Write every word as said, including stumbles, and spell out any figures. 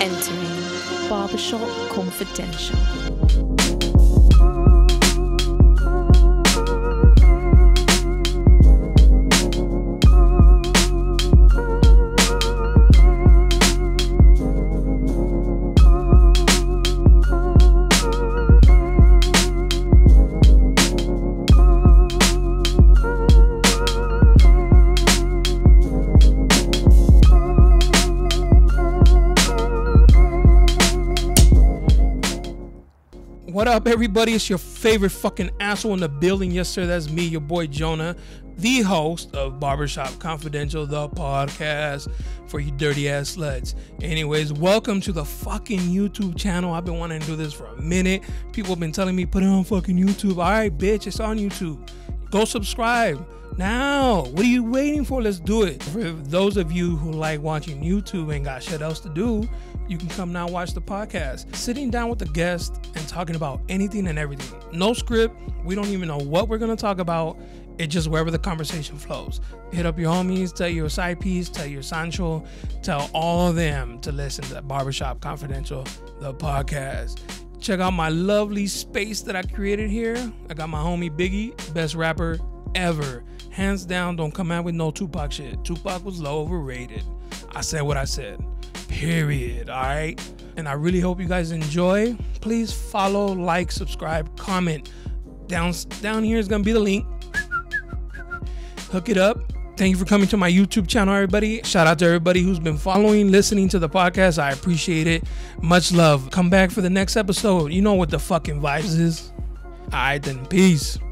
Entering Barbershop Confidential. What up, everybody? It's your favorite fucking asshole in the building. Yes, sir, that's me, your boy Jonah, the host of Barbershop Confidential, the podcast for you dirty ass sluts. Anyways, welcome to the fucking YouTube channel. I've been wanting to do this for a minute. People have been telling me, put it on fucking YouTube. All right, bitch, it's on YouTube. Go subscribe now. What are you waiting for? Let's do it. For those of you who like watching YouTube and got shit else to do, you can come now watch the podcast. Sitting down with the guest and talking about anything and everything. No script. We don't even know what we're going to talk about. It's just wherever the conversation flows. Hit up your homies, tell your side piece, tell your Sancho, tell all of them to listen to Barbershop Confidential, the podcast. Check out my lovely space that I created here. I got my homie Biggie, best rapper ever. Hands down, don't come out with no Tupac shit. Tupac was low overrated. I said what I said. Period. All right. And I really hope you guys enjoy. Please follow, like, subscribe, comment. Down, down here is going to be the link. Hook it up. Thank you for coming to my YouTube channel, everybody. Shout out to everybody who's been following, listening to the podcast. I appreciate it. Much love. Come back for the next episode. You know what the fucking vibes is. All right, then. Peace.